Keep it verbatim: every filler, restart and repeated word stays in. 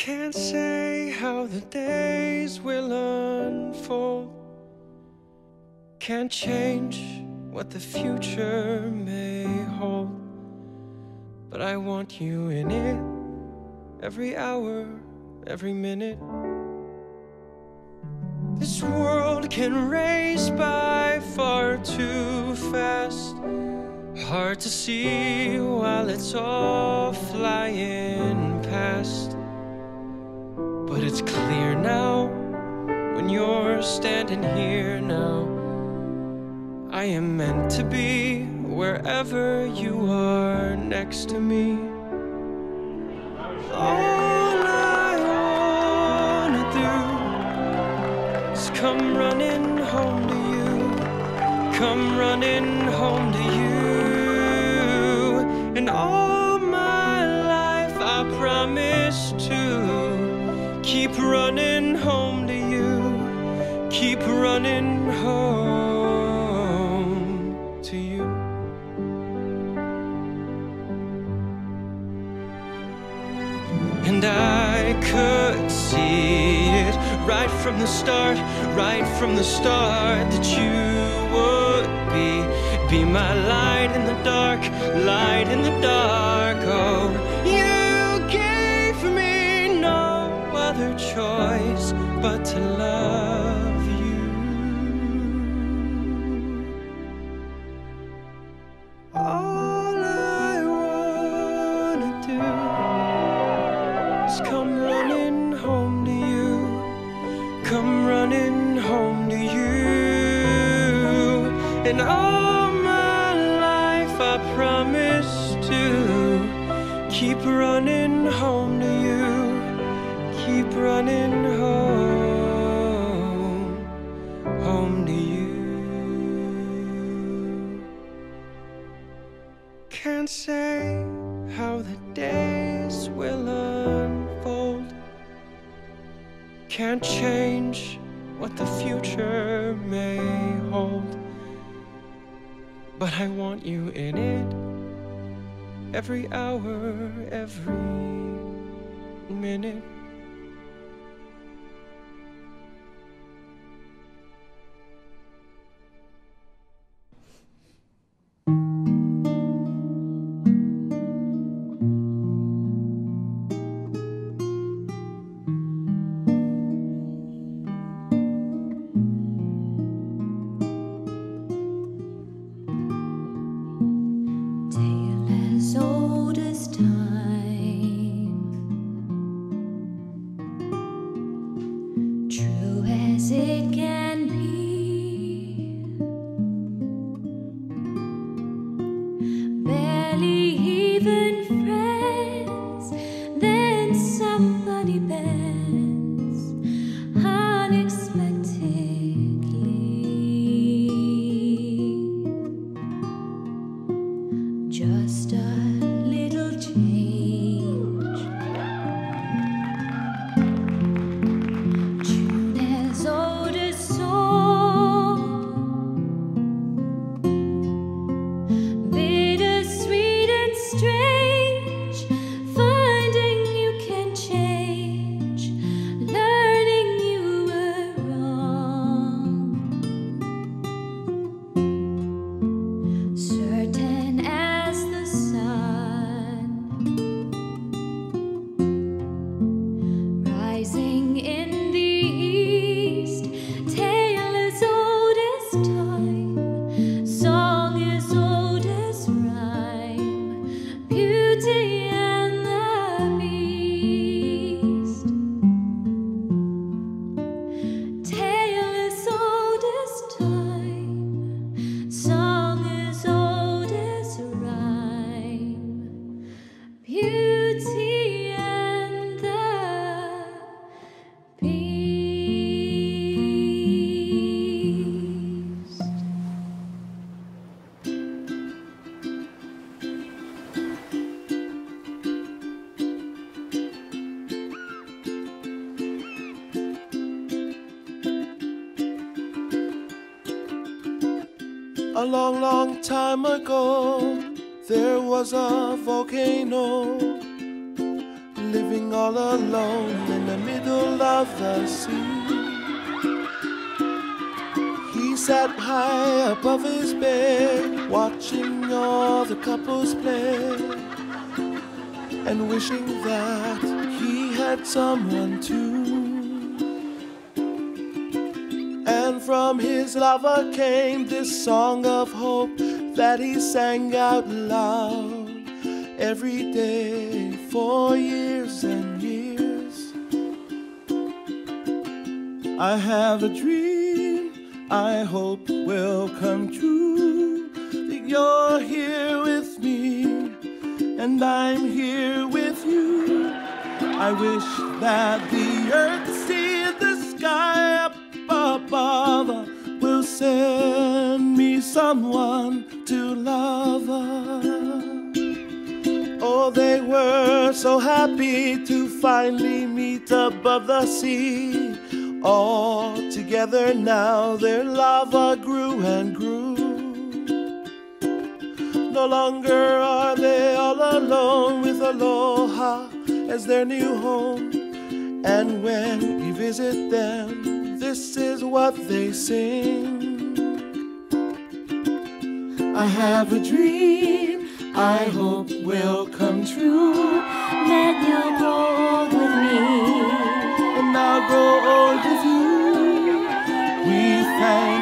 Can't say how the days will unfold. Can't change what the future may hold. But I want you in it, every hour, every minute. This world can race by far too fast. Hard to see while it's all flying past. But it's clear now, when you're standing here now, I am meant to be wherever you are next to me. All I wanna do is come running home to you, come running home to you. And all my life I promise to keep running home to you, keep running home to you. And I could see it right from the start, right from the start, that you would be, be my light in the dark, light in the dark. Oh, you gave me no other choice but to love you. All I wanna do is come running home to you, come running home to you. And all my life I promise to keep running home to you, keep running home, home to you. Can't say how the days will unfold. Can't change what the future may hold. But I want you in it, every hour, every minute. A long, long time ago, there was a volcano living all alone in the middle of the sea. He sat high above his bed, watching all the couples play, and wishing that he had someone too. And from his lover came this song of hope that he sang out loud every day for years and years. I have a dream I hope will come true, that you're here with me and I'm here with you. I wish that the earth, sea, the sky up above will send me someone to love. Oh, they were so happy to finally meet above the sea. All together now their love grew and grew. No longer are they all alone, with aloha as their new home. And when we visit them, this is what they sing. I have a dream I hope will come true, that you'll grow old with me and I'll grow old with you. We thank